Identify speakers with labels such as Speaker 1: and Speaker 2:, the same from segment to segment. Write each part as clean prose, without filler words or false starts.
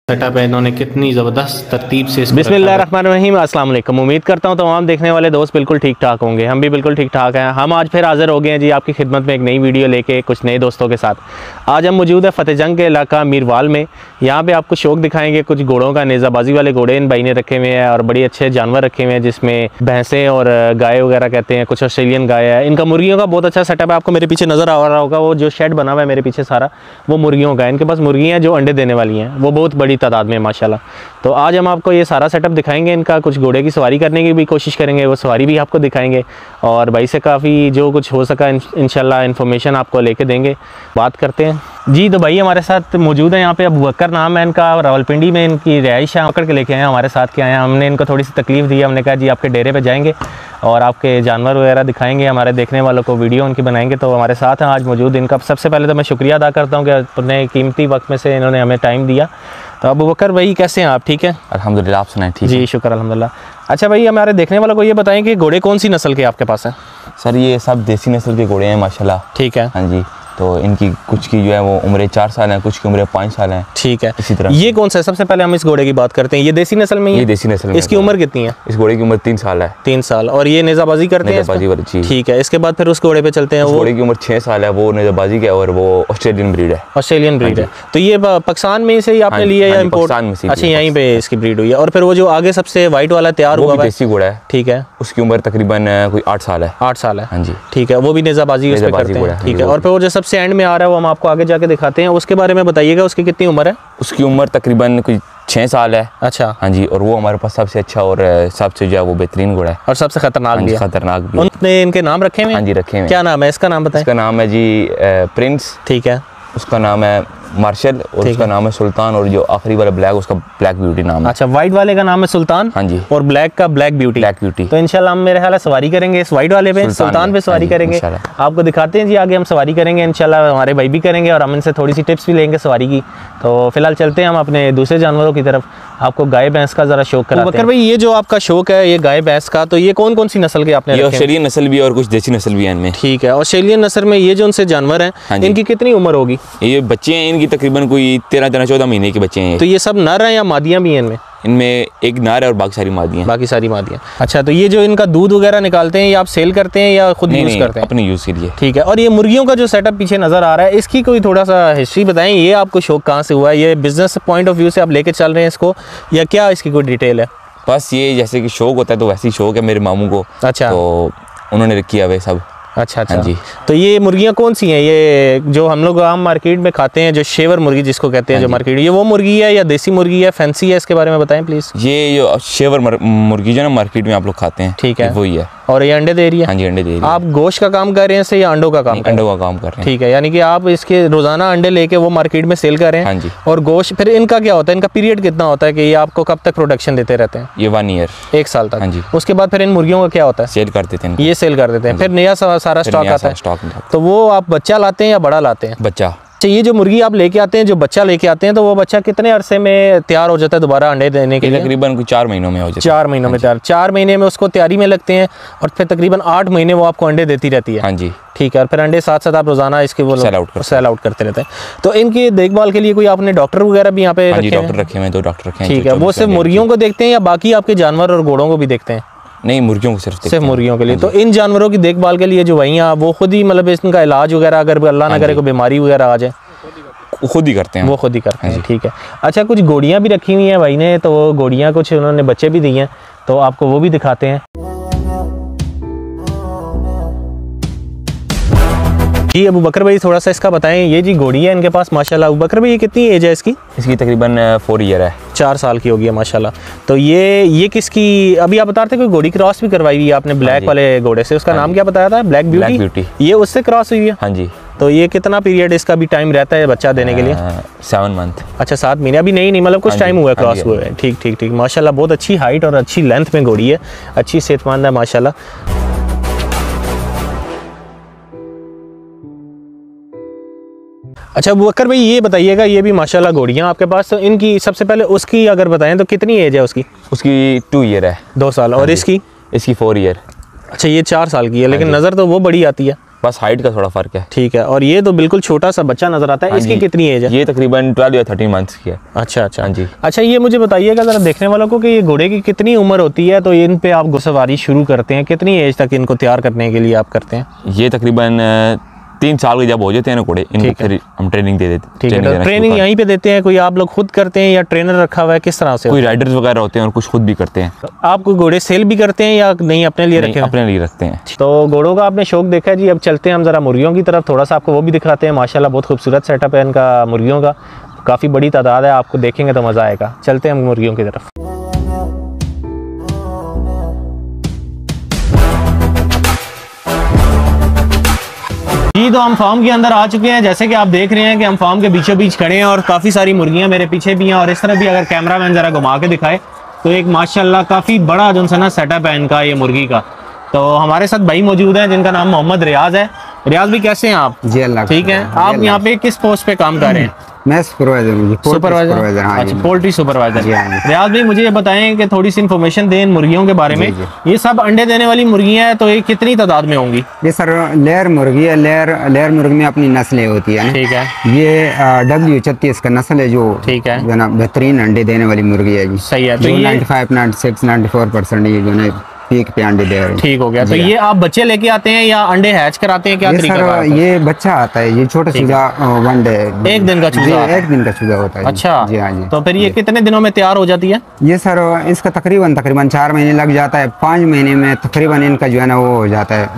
Speaker 1: Setup है, इन्होंने कितनी ज़बरदस्त तरतीब से।
Speaker 2: बिस्मिल्लाहिर्रहमानिर्रहीम, अस्सलाम वालेकुम। उम्मीद करता हूँ तमाम देखने वाले दोस्त बिल्कुल ठीक ठाक होंगे। हम भी बिल्कुल ठीक ठाक हैं। हम आज फिर हाज़िर हो गए हैं जी आपकी खिदमत में एक नई वीडियो लेके कुछ नए दोस्तों के साथ। आज हम मौजूद है फतेह जंग के इलाका मीरवाल में। यहाँ पे आपको शौक दिखाएंगे कुछ घोड़ों का, नेज़ाबाजी वाले घोड़े इन भाई ने रखे हुए हैं और बड़े अच्छे जानवर रखे हुए हैं जिसमें भैंसें और गाय वगैरह कहते हैं, कुछ ऑस्ट्रेलियन गाय है। इनका मुर्गियों का बहुत अच्छा सेटअप है। आपको मेरे पीछे नज़र आ रहा होगा वो जो शेड बना हुआ है मेरे पीछे सारा, वो मुर्गियों का है। इनके पास मुर्गियाँ जो अंडे देने वाली हैं वो बहुत बड़ी तादाद में माशाल्लाह। तो आज हम आपको ये सारा सेटअप दिखाएंगे। इनका कुछ घोड़े की सवारी करने की भी कोशिश करेंगे, वो सवारी भी आपको दिखाएंगे और भाई से काफ़ी जो कुछ हो सका इंशाल्लाह इन्फॉर्मेशन आपको लेके देंगे। बात करते हैं जी। तो भाई हमारे साथ मौजूद है यहाँ पे अबू बकर नाम है इनका, रावलपिंडी में इनकी रिहाइश है। पकड़ के लेके आए हैं, हमारे साथ के आए हैं। हमने इनको थोड़ी सी तकलीफ़ दी, हमने कहा जी आपके डेरे पे जाएंगे और आपके जानवर वगैरह दिखाएंगे, हमारे देखने वालों को वीडियो उनकी बनाएंगे। तो हमारे साथ हैं आज मौजूद। इनका सबसे पहले तो मैं शुक्रिया अदा करता हूँ कि अपने कीमती वक्त में से इन्होंने हमें टाइम दिया। तो अबू बकर भाई कैसे हैं आप? ठीक है
Speaker 3: अल्हम्दुलिल्लाह, आप सुनाएं? ठीक
Speaker 2: जी शुक्र अल्हम्दुलिल्लाह। अच्छा भाई, हमारे देखने वालों को ये बताएं कि घोड़े कौन सी नस्ल के आपके पास हैं?
Speaker 3: सर ये सब देसी नस्ल के घोड़े हैं माशाल्लाह।
Speaker 2: ठीक है।
Speaker 3: हाँ जी, तो इनकी कुछ की जो है वो उम्र 4 साल है, कुछ की उम्र 5 साल है।
Speaker 2: ठीक है।
Speaker 3: इसी तरह
Speaker 2: ये कौन सा है? सबसे पहले हम इस घोड़े की बात करते हैं। ये देसी नस्ल में ही है?
Speaker 3: ये देसी नस्ल में।
Speaker 2: इसकी उम्र कितनी है?
Speaker 3: इस घोड़े की उम्र 3 साल है।
Speaker 2: 3 साल। और ये नेज़ाबाजी करते हैं?
Speaker 3: नेज़ाबाजी वाली।
Speaker 2: ठीक है। इसके बाद फिर उस घोड़े पे चलते हैं।
Speaker 3: उस घोड़े की उम्र 6 साल है, वो नेज़ाबाजी का है और वो ऑस्ट्रेलियन ब्रीड है।
Speaker 2: ऑस्ट्रेलियन ब्रीड है। तो ये पाकिस्तान में से ही आपने लिया या इम्पोर्ट? अच्छा, यहीं पे इसकी ब्रीड हुई है। और फिर वो जो आगे सबसे वाइट वाला तैयार हुआ है
Speaker 3: देसी घोड़ा है।
Speaker 2: ठीक है।
Speaker 3: उसकी उम्र तकरीबन कोई 8 साल है।
Speaker 2: 8 साल है।
Speaker 3: हाँ जी।
Speaker 2: ठीक है। वो भी नेज़ाबाजी उस पे करते हैं। ठीक है। और फिर वो जो सबसे एंड में आ रहा है वो हम आपको आगे जाके दिखाते हैं, उसके बारे में बताइएगा। उसकी कितनी उम्र है?
Speaker 3: उसकी उम्र तकरीबन कोई 6 साल है।
Speaker 2: अच्छा।
Speaker 3: हाँ जी। और वो हमारे पास सबसे अच्छा और सबसे जो है वो बेहतरीन घोड़ा है
Speaker 2: और सबसे खतरनाक भी है।
Speaker 3: खतरनाक भी।
Speaker 2: उन्होंने इनके नाम रखे हुए?
Speaker 3: हाँ जी, रखे हुए।
Speaker 2: क्या नाम है इसका? नाम बताएं।
Speaker 3: इसका नाम है जी प्रिंस।
Speaker 2: ठीक है।
Speaker 3: उसका नाम है मार्शल और उसका नाम है सुल्तान, और जो आखिरी वाला ब्लैक उसका ब्लैक ब्यूटी नाम है।
Speaker 2: अच्छा, व्हाइट वाले का नाम है सुल्तान।
Speaker 3: हाँ जी।
Speaker 2: और ब्लैक का ब्लैक ब्यूटी।
Speaker 3: Black beauty.
Speaker 2: तो इंशाल्लाह हम मेरे ख्याल है सवारी करेंगे इस व्हाइट वाले पे, सुल्तान पे सवारी करेंगे। आपको दिखाते हैं जी आगे हम सवारी करेंगे इंशाल्लाह। हमारे भाई भी करेंगे और हम इनसे थोड़ी सी टिप्स भी लेंगे सवारी की। तो फिलहाल चलते हैं हम अपने दूसरे जानवरों की तरफ। आपको गाय भैंस का जरा शौक कराते हैं। बकर भाई, ये जो आपका शौक है ये गाय भैंस का, तो ये कौन कौन सी नस्ल के आपने?
Speaker 3: ये ऑस्ट्रेलियन नस्ल भी और कुछ देसी नस्ल भी है इनमें।
Speaker 2: ठीक है। ऑस्ट्रेलियन नस्ल में ये जो उनसे जानवर हैं इनकी कितनी उम्र होगी?
Speaker 3: ये बच्चे हैं इनकी तकरीबन कोई 13-14 महीने के बच्चे हैं।
Speaker 2: तो ये सब नर हैं या मादियाँ भी हैं इनमें?
Speaker 3: इनमें एक नर है और बाकी सारी मादियाँ।
Speaker 2: बाकी सारी मादियाँ। अच्छा, तो ये जो इनका दूध वगैरह निकालते हैं ये आप सेल करते हैं या खुद यूज़ करते हैं?
Speaker 3: अपने यूज़ के लिए।
Speaker 2: ठीक है। और ये मुर्गियों का जो सेटअप पीछे नज़र आ रहा है इसकी कोई थोड़ा सा हिस्ट्री बताएं। ये आपको शौक कहाँ से हुआ है? ये बिजनेस पॉइंट ऑफ व्यू से आप लेके चल रहे हैं इसको या क्या इसकी कोई डिटेल है?
Speaker 3: बस ये जैसे कि शौक होता है तो वैसे ही शौक है मेरे मामू को।
Speaker 2: अच्छा।
Speaker 3: तो उन्होंने किया हुआ सब।
Speaker 2: अच्छा अच्छा।
Speaker 3: हाँ जी।
Speaker 2: तो ये मुर्गियाँ कौन सी हैं? ये जो हम लोग आम मार्केट में खाते हैं जो शेवर मुर्गी जिसको कहते हैं, जो मार्केट, ये वो मुर्गी है या देसी मुर्गी है, फैंसी है? इसके बारे में बताएं प्लीज़।
Speaker 3: ये जो शेवर मुर्गी जो ना मार्केट में आप लोग खाते हैं,
Speaker 2: ठीक है,
Speaker 3: वही है।
Speaker 2: और ये अंडे दे रही है?
Speaker 3: हाँ जी, अंडे दे रही है।
Speaker 2: आप गोश्त का काम कर रहे हैं इससे या अंडों का काम?
Speaker 3: अंडों का काम कर रहे हैं।
Speaker 2: ठीक है, यानी कि आप इसके रोजाना अंडे लेके वो मार्केट में सेल कर रहे हैं।
Speaker 3: हाँ जी।
Speaker 2: और गोश्त फिर इनका क्या होता है? इनका पीरियड कितना होता है कि ये आपको कब तक प्रोडक्शन देते रहते हैं?
Speaker 3: ये 1 ईयर,
Speaker 2: 1 साल तक।
Speaker 3: हाँ जी।
Speaker 2: उसके बाद फिर इन मुर्गियों का क्या होता है?
Speaker 3: सेल कर देते हैं।
Speaker 2: ये सेल कर देते हैं, फिर नया सारा स्टॉक आता है। तो वो आप बच्चा लाते हैं या बड़ा लाते हैं?
Speaker 3: बच्चा।
Speaker 2: अच्छा, ये जो मुर्गी आप लेके आते हैं, जो बच्चा लेके आते हैं, तो वो बच्चा कितने अरसे में तैयार हो जाता है दोबारा अंडे देने के लिए?
Speaker 3: तकरीबन 4 महीनों में हो जाता है।
Speaker 2: 4 महीनों में तैयार। 4 महीने में उसको तैयारी में लगते हैं और फिर तकरीबन 8 महीने वो आपको अंडे देती रहती है।
Speaker 3: हाँ जी।
Speaker 2: ठीक है। और फिर अंडे साथ साथ आप रोजाना इसके वो सेल आउट करते रहते हैं। तो इनकी देखभाल के लिए कोई आपने डॉक्टर वगैरह भी यहाँ पे रखे हैं?
Speaker 3: डॉक्टर रखे हैं, 2 डॉक्टर रखे हैं।
Speaker 2: ठीक है। वो सिर्फ मुर्गियों को देखते हैं या बाकी आपके जानवर और घोड़ों को भी देखते हैं?
Speaker 3: नहीं, मुर्गियों को सिर्फ
Speaker 2: मुर्गियों के लिए। तो इन जानवरों की देखभाल के लिए जो वहीं वो खुद ही मतलब इनका इलाज वगैरह अगर अल्लाह ना करे कोई बीमारी वगैरह आ जाए
Speaker 3: खुद ही करते हैं?
Speaker 2: वो खुद ही करते हैं। ठीक है। अच्छा, कुछ घोड़ियाँ भी रखी हुई हैं भाई ने, तो वो घोड़ियाँ कुछ उन्होंने बच्चे भी दिए हैं, तो आपको वो भी दिखाते हैं। जी अबू बकर भाई, थोड़ा सा इसका बताएं। ये जी घोड़ी है इनके पास माशाल्लाह। अबू बकर भाई, ये कितनी एज है इसकी?
Speaker 3: इसकी तकरीबन 4 ईयर है।
Speaker 2: 4 साल की होगी है माशाल्लाह। तो ये किसकी, अभी आप बता रहे थे कोई घोड़ी क्रॉस भी करवाई हुई है आपने ब्लैक वाले घोड़े से, उसका नाम क्या बताया था? Black beauty. ये उससे क्रॉस हुई है?
Speaker 3: हाँ जी।
Speaker 2: तो ये कितना पीरियड इसका भी टाइम रहता है बच्चा देने के लिए?
Speaker 3: 7 मंथ।
Speaker 2: अच्छा, 7 महीने। अभी नहीं मतलब कुछ टाइम हुआ है क्रॉस हुए। ठीक ठीक ठीक। माशाल्लाह बहुत अच्छी हाइट और अच्छी लेंथ में घोड़ी है, अच्छी सेहतमंद है माशाल्लाह। अच्छा अबू बकर भाई, ये बताइएगा, ये भी माशाल्लाह घोड़ियाँ आपके पास, तो इनकी सबसे पहले उसकी अगर बताएं तो कितनी एज है उसकी?
Speaker 3: उसकी 2 ईयर है।
Speaker 2: 2 साल। और इसकी?
Speaker 3: इसकी 4 ईयर।
Speaker 2: अच्छा, ये 4 साल की है, लेकिन नज़र तो वो बड़ी आती है।
Speaker 3: बस हाइट का थोड़ा फर्क है।
Speaker 2: ठीक है। और ये तो बिल्कुल छोटा सा बच्चा नजर आता है, इसकी कितनी एज है?
Speaker 3: ये तकरीबन 12 या 13 मंथ्स की है।
Speaker 2: अच्छा अच्छा।
Speaker 3: हाँ जी।
Speaker 2: अच्छा, ये मुझे बताइएगा जरा देखने वालों को कि ये घोड़े की कितनी उम्र होती है तो इन पे आप घुड़सवारी शुरू करते हैं, कितनी एज तक इनको तैयार करने के लिए आप करते हैं?
Speaker 3: ये तकरीबन 3 साल के जब हो जाते हैं ना घोड़े, इनको फिर हम ट्रेनिंग दे देते हैं।
Speaker 2: ठीक है। ट्रेनिंग यहीं पे देते हैं? कोई आप लोग खुद करते हैं या ट्रेनर रखा हुआ है, किस तरह से?
Speaker 3: कोई राइडर्स वगैरह होते हैं और कुछ खुद भी करते हैं।
Speaker 2: आप कोई घोड़े सेल भी करते हैं या नहीं अपने लिए रखे?
Speaker 3: अपने लिए रखते हैं।
Speaker 2: तो घोड़ों का आपने शौक देखा है जी। अब चलते हैं हम जरा मुर्गियों की तरफ, थोड़ा सा आपको वो भी दिखाते हैं। माशाल्लाह बहुत खूबसूरत सेटअप है इनका मुर्गियों का, काफ़ी बड़ी तादाद है, आपको देखेंगे तो मज़ा आएगा। चलते हैं हम मुर्गियों की तरफ। जी तो हम फार्म के अंदर आ चुके हैं। जैसे कि आप देख रहे हैं कि हम फार्म के बीचों बीच खड़े हैं और काफ़ी सारी मुर्गियां मेरे पीछे भी हैं। और इस तरह भी अगर कैमरामैन ज़रा घुमा के दिखाए तो एक माशाल्लाह काफ़ी बड़ा जो है ना सेटअप है इनका ये मुर्गी का। तो हमारे साथ भाई मौजूद हैं जिनका नाम मोहम्मद रियाज है। रियाज भी कैसे हैं आप?
Speaker 4: जी अल्लाह
Speaker 2: ठीक है। आप यहाँ पे किस पोस्ट पे काम कर रहे हैं?
Speaker 4: मैं सुपरवाइजर हूँ।
Speaker 2: सुपरवाइजर?
Speaker 4: हाँ,
Speaker 2: अच्छा, पोल्ट्री सुपरवाइजर।
Speaker 4: हाँ।
Speaker 2: रियाज भाई मुझे ये बताएं कि थोड़ी सी इन्फॉर्मेशन दें मुर्गियों के बारे में। ये सब अंडे देने वाली मुर्गियां हैं तो ये कितनी तादाद में होंगी?
Speaker 4: ये सर लेयर मुर्गी है। लेयर मुर्गी में अपनी नस्लें होती है।
Speaker 2: ठीक है।
Speaker 4: ये W36 का नस्ल है जो,
Speaker 2: ठीक है,
Speaker 4: जो ना बेहतरीन अंडे देने वाली मुर्गी है जी।
Speaker 2: सही है। तो
Speaker 4: ये
Speaker 2: ये
Speaker 4: 95, 96, 94% ये जो है पीक पे अंडे दे रहे हैं।
Speaker 2: ठीक हो गया। तो ये आप बच्चे लेके आते हैं या अंडे हैच कराते हैं, क्या
Speaker 4: ये
Speaker 2: तरीका
Speaker 4: सर ये बच्चा आता है, ये छोटा चूजा वन डे,
Speaker 2: एक दिन का चूजा?
Speaker 4: एक दिन का चूजा होता है।
Speaker 2: अच्छा
Speaker 4: जी हाँ जी।
Speaker 2: तो फिर ये कितने दिनों में तैयार हो जाती है?
Speaker 4: ये सर इसका तकरीबन 4 महीने लग जाता है। 5 महीने में तकरीबन इनका जो है ना वो हो जाता है,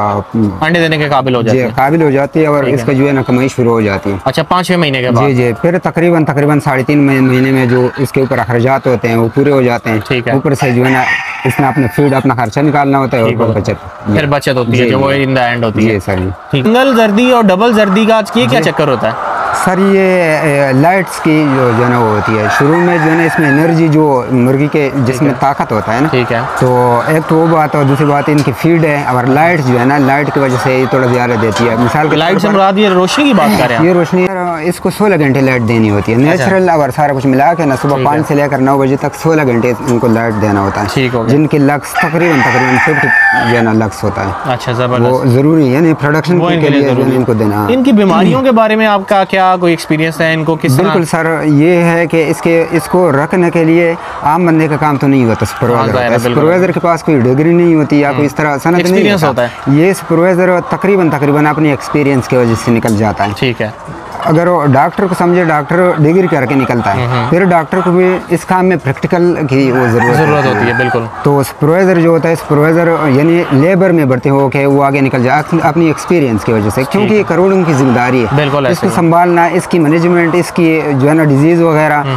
Speaker 2: अंडे देने के काबिल हो जाती है।
Speaker 4: काबिल हो जाती है और इसका जो है ना कमाई शुरू हो जाती है।
Speaker 2: अच्छा, 5-6 महीने के बाद?
Speaker 4: जी जी। फिर तकरीबन 3.5 महीने में जो इसके ऊपर अखराजात होते हैं वो पूरे हो जाते हैं।
Speaker 2: ठीक है।
Speaker 4: ऊपर से जो है ना इसमें अपना फीड, अपना खर्चा निकालना होता है और बचत,
Speaker 2: फिर बचत होती है जो वो इन द एंड होती है।
Speaker 4: सर
Speaker 2: सिंगल जर्दी और डबल जर्दी का ये क्या चक्कर होता है?
Speaker 4: सर ये लाइट्स की जो है ना वो होती है। शुरू में जो है ना इसमें एनर्जी जो मुर्गी के जिसमें ताकत होता है ना,
Speaker 2: ठीक है,
Speaker 4: तो एक तो वो बात है और दूसरी बात इनकी फीड है। और लाइट जो है ना, लाइट की वजह से ये थोड़ा ज़्यादा देती है। मिसाल के
Speaker 2: लाइट से मुराद ये रोशनी की बात कर रहे हैं?
Speaker 4: ये रोशनी इसको 16 घंटे लाइट देनी होती है नेचुरल। अगर सारा कुछ मिला के ना सुबह 5 से लेकर 9 बजे तक 16 घंटे इनको लाइट देना होता है।
Speaker 2: ठीक हो,
Speaker 4: जिनकी लक्स तकरीबन 50 जो है ना लक्स होता है।
Speaker 2: अच्छा, जबरदस्त।
Speaker 4: वो जरूरी है ना प्रोडक्शन के लिए इनको देना।
Speaker 2: इनकी बीमारियों के बारे में आपका क्या कोई एक्सपीरियंस है? इनको किस तरह?
Speaker 4: बिल्कुल सर, ये है कि इसको रखने के लिए आम बंदे का काम तो नहीं होता। सुपरवाइजर के पास कोई डिग्री नहीं होती या कोई इस तरह सनद नहीं होता है। ये सुपरवाइजर तकरीबन अपनी एक्सपीरियंस की वजह से निकल जाता है।
Speaker 2: ठीक है।
Speaker 4: अगर वो डॉक्टर को समझे, डॉक्टर डिग्री करके निकलता है, फिर डॉक्टर को भी इस काम में प्रैक्टिकल की वो जरूरत होती है।
Speaker 2: बिल्कुल।
Speaker 4: तो सुपरवाइजर जो होता है, सुपरवाइजर यानी लेबर में बढ़ते हो के वो आगे निकल जाए अपनी एक्सपीरियंस की वजह से, क्योंकि ये करोड़ों की जिम्मेदारी है।
Speaker 2: बिल्कुल।
Speaker 4: इसको संभालना, इसकी मैनेजमेंट, इसकी जो है ना डिजीज वगैरह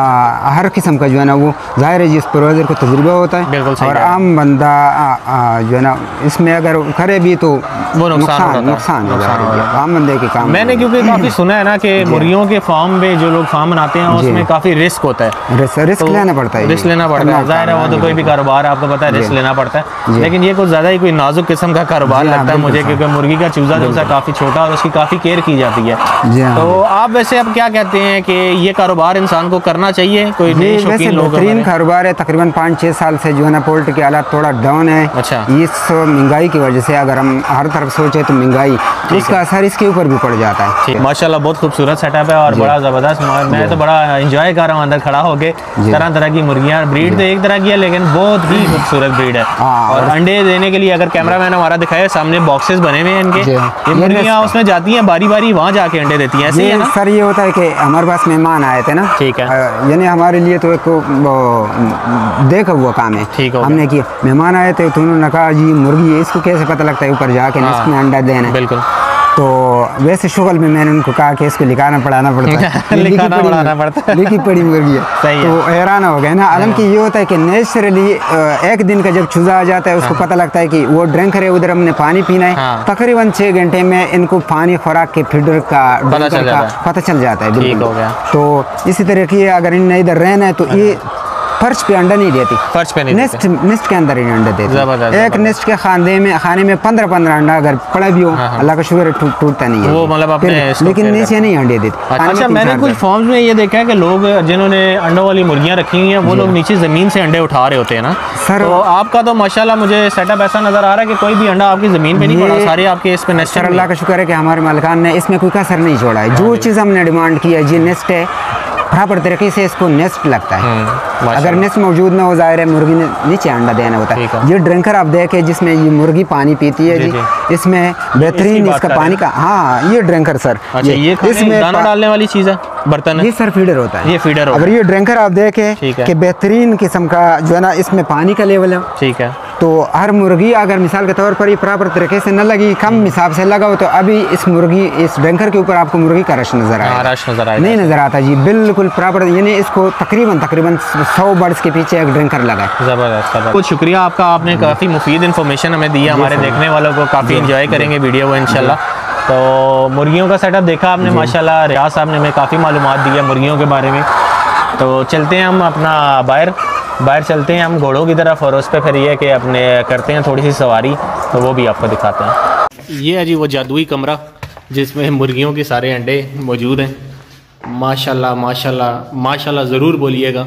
Speaker 4: हर किस्म का जो है ना वो जाहिर है जी सुपरवाइजर को तजुर्बा होता है। और आम बंदा जो है ना इसमें अगर करे भी तो वो नुकसान हो जाएगा आम बंदे के काम।
Speaker 2: मैंने क्योंकि काफी सुना है ना कि मुर्गियों के फार्म में जो लोग फार्म बनाते हैं उसमें काफी रिस्क होता है।
Speaker 4: रिस्क लेना पड़ता है।
Speaker 2: रिस्क लेना पड़ता है, जाहिर है वो तो कोई भी कारोबार है, आपको पता है रिस्क लेना पड़ता है। लेकिन ये कुछ ज्यादा ही कोई नाजुक किस्म का कारोबार लगता है मुझे, क्योंकि मुर्गी का चूजा जो है काफी छोटा और उसकी काफी केयर की जाती है। तो आप वैसे अब क्या कहते हैं कि ये कारोबार इंसान को करना चाहिए? कोई
Speaker 4: वैसे बेहतरीन कारोबार है। तकरीबन 5-6 साल से जो है ना पोल्ट्री के हालात थोड़ा डाउन है।
Speaker 2: अच्छा।
Speaker 4: इस महंगाई की वजह से अगर हम हर तरफ सोचे तो महंगाई, उसका असर इसके ऊपर भी पड़ जाता है।
Speaker 2: माशाल्लाह बहुत खूबसूरत सेटअप है और बड़ा ज़बरदस्त। मैं तो बड़ा एंजॉय कर रहा हूँ अंदर खड़ा होके। तरह तरह की मुर्गियाँ, ब्रीड तो एक तरह की है लेकिन बहुत ही खूबसूरत ब्रीड है। और अंडे देने के लिए अगर कैमरामैन हमारा दिखाए, सामने बॉक्सेस बने हुए हैं इनके। ये मुर्गियाँ उसमें जाती हैं बारी बारी, वहाँ जाके अंडे देती हैं। ऐसे ही है ना
Speaker 4: सर? ये होता है कि हमारे पास मेहमान आए थे ना,
Speaker 2: ठीक है,
Speaker 4: यानी हमारे लिए तो एक देखा हुआ काम है।
Speaker 2: ठीक है।
Speaker 4: हमने किया, मेहमान आए थे तो उन्होंने कहा जी मुर्गी है, इसको कैसे पता लगता है ऊपर जाके इसमें अंडा देना है।
Speaker 2: बिल्कुल।
Speaker 4: तो वैसे शुगल में मैंने उनको कहा कि इसको लिखाना पढ़ाना पड़ता है। लिखी पड़ी मुर्गी है। तो हैरान हो गए ना। हालांकि ये होता है कि नेचुरली एक दिन का जब चूजा आ जाता है उसको पता लगता है कि वो ड्रिंकर है, उधर हमने पानी पीना है। तकरीबन 6 घंटे में इनको पानी, खुराक के फीडर का पता चल जाता है। बिल्कुल। तो इसी तरह की अगर इन्हें इधर रहना है तो ये फर्श पे अंडा नहीं देती,
Speaker 2: फर्श पे नहीं
Speaker 4: नेस्ट के अंदर ही अंडा देती। एक नेस्ट के खाने में 15 अंडा अगर पड़ा भी हो, अल्लाह का शुक्र है टूटता नहीं है
Speaker 2: वो, मतलब अपने,
Speaker 4: लेकिन नीचे नहीं अंडे देती।
Speaker 2: अच्छा, मैंने कुछ फॉर्म्स में ये देखा है कि लोग जिन्होंने अंडों वाली मुर्गियां रखी हुई हैं वो लोग नीचे ज़मीन से अंडे उठा रहे होते हैं ना सर। तो आपका तो माशाल्लाह मुझे सेटअप ऐसा नज़र आ रहा है कि कोई भी अंडा आपकी ज़मीन पे नहीं पड़ा, सारे आपके इस पे नेस्ट।
Speaker 4: सर अल्लाह का शुक्र है कि हमारे मालिकान ने इसमें कोई कसर नहीं छोड़ा है। जो चीज़ हमने डिमांड की है जी नेस्ट है, बराबर तरीके से इसको नेस्ट लगता है। अगर नेस्ट मौजूद ना हो, जाहिर है मुर्गी ने नीचे अंडा देना होता है। ये ड्रिंकर आप देखें जिसमें ये मुर्गी पानी पीती है जी, इसमें बेहतरीन इसका पानी का, हाँ ये ड्रिंकर सर,
Speaker 2: ये इसमें दाना डालने वाली चीज़ है, बर्तन है,
Speaker 4: ये सर फीडर होता है,
Speaker 2: ये फीडर होता है।
Speaker 4: अगर ये ड्रिंकर आप देखें कि बेहतरीन किस्म का जो है ना इसमें पानी का लेवल है, ठीक है। तो हर मुर्गी अगर मिसाल के तौर पर ये प्रॉपर तरीके से न लगी, कम हिसाब से लगा हो, तो अभी इस मुर्गी इस ड्रिंकर के ऊपर आपको मुर्गी का रश नजर आएगा, नहीं नजर आता जी, बिल्कुल प्रॉपर। यानी इसको तकरीबन 100 बर्ड्स के पीछे एक ड्रिंकर लगा है।
Speaker 2: ज़बरदस्त, बहुत शुक्रिया आपका, आपने काफ़ी मुफीद इन्फॉर्मेशन हमें दी है, हमारे देखने वालों को काफ़ी इंजॉय करेंगे वीडियो को इंशाल्लाह। तो मुर्गियों का सेटअप देखा आपने माशाल्लाह, रियाज साहब ने हमें काफ़ी मालूमात दी है मुर्गियों के बारे में। तो चलते हैं हम अपना बाहर चलते हैं हम घोड़ों की तरफ, और उस पर फिर ये कि अपने करते हैं थोड़ी सी सवारी, तो वो भी आपको दिखाते हैं।
Speaker 1: ये है जी वो जादुई कमरा जिसमें मुर्गियों के सारे अंडे मौजूद हैं। माशाल्लाह माशाल्लाह माशाल्लाह ज़रूर बोलिएगा,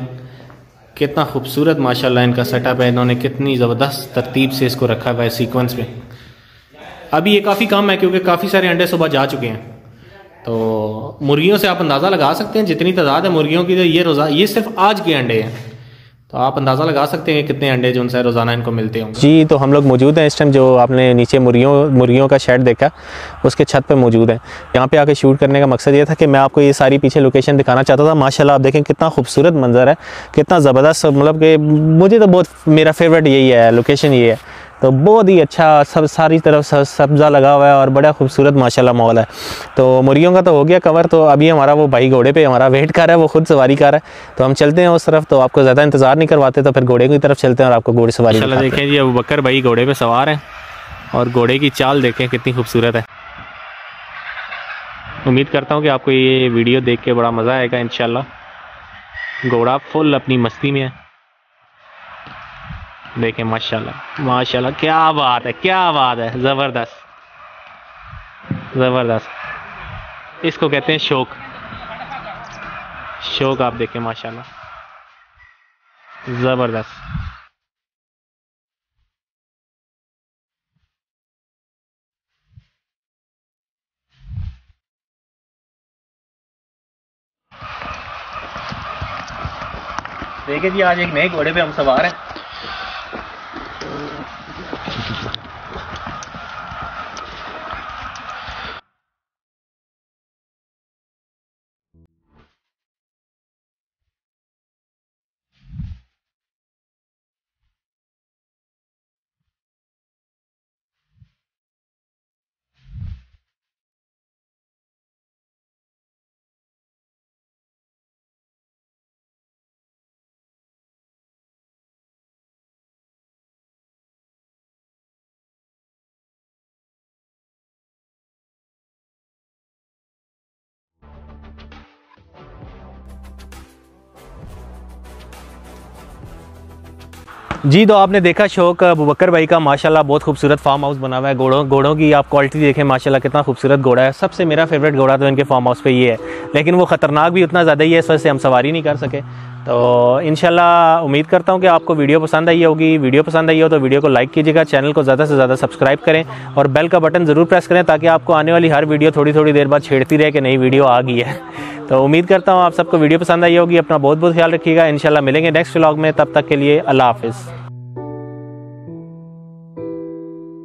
Speaker 1: कितना खूबसूरत माशाल्लाह इनका सेटअप है। इन्होंने कितनी ज़बरदस्त तरतीब से इसको रखा हुआ है सीक्वेंस में। अभी ये काफ़ी कम है क्योंकि काफ़ी सारे अंडे सुबह जा चुके हैं। तो मुर्गियों से आप अंदाज़ा लगा सकते हैं जितनी तादाद है मुर्गियों की, ये सिर्फ आज के अंडे हैं, तो आप अंदाज़ा लगा सकते हैं कितने अंडे जो उनसे रोज़ाना इनको मिलते होंगे।
Speaker 2: जी, तो हम लोग मौजूद हैं इस टाइम, जो आपने नीचे मुर्गियों का शेड देखा उसके छत पे मौजूद है। यहाँ पे आके शूट करने का मकसद ये था कि मैं आपको ये सारी पीछे लोकेशन दिखाना चाहता था। माशाल्लाह आप देखें कितना खूबसूरत मंजर है, कितना ज़बरदस्त, मतलब कि मुझे तो बहुत मेरा फेवरेट यही है, लोकेशन ये है। तो बहुत ही अच्छा, सब सारी तरफ सब्ज़ा लगा हुआ है और बड़ा खूबसूरत माशाल्लाह माहौल है। तो मुर्गियों का तो हो गया कवर, तो अभी हमारा वो भाई घोड़े पे हमारा वेट कर रहा है, वो खुद सवारी कर रहा है, तो हम चलते हैं उस तरफ। तो आपको ज़्यादा इंतज़ार नहीं करवाते, तो फिर घोड़े की तरफ चलते हैं और आपको घोड़े सवारी दिखाते हैं।
Speaker 1: देखें जी अबू बकर भाई घोड़े पे सवार हैं और घोड़े की चाल देखें कितनी खूबसूरत है। उम्मीद करता हूँ कि आपको ये वीडियो देख के बड़ा मज़ा आएगा इंशाल्लाह। घोड़ा फुल अपनी मस्ती में है, देखें माशाल्लाह माशाल्लाह, क्या बात है, क्या बात है, ज़बरदस्त ज़बरदस्त। इसको कहते हैं शौक आप देखें माशाल्लाह, ज़बरदस्त। देखिए जी आज एक नए घोड़े पे हम सवार हैं।
Speaker 2: जी, तो आपने देखा शौक अबू बकर भाई का माशाल्लाह बहुत खूबसूरत फार्म हाउस बना हुआ है। घोड़ों की आप क्वालिटी देखें माशाल्लाह कितना खूबसूरत घोड़ा है। सबसे मेरा फेवरेट घोड़ा तो इनके फार्म हाउस पे ये है, लेकिन वो ख़तरनाक भी उतना ज़्यादा ही है, इस वजह से हम सवारी नहीं कर सके। तो इंशाल्लाह उम्मीद करता हूँ कि आपको वीडियो पसंद आई होगी। वीडियो पसंद आई हो तो वीडियो को लाइक कीजिएगा, चैनल को ज़्यादा से ज़्यादा सब्सक्राइब करें और बेल का बटन ज़रूर प्रेस करें ताकि आपको आने वाली हर वीडियो थोड़ी थोड़ी देर बाद छेड़ती रहे कि नई वीडियो आ गई है। तो उम्मीद करता हूँ आप सबको वीडियो पसंद आई होगी। अपना बहुत बहुत ख्याल रखिएगा। इंशाल्लाह मिलेंगे नेक्स्ट व्लॉग में, तब तक के लिए अल्लाह हाफ़िज़।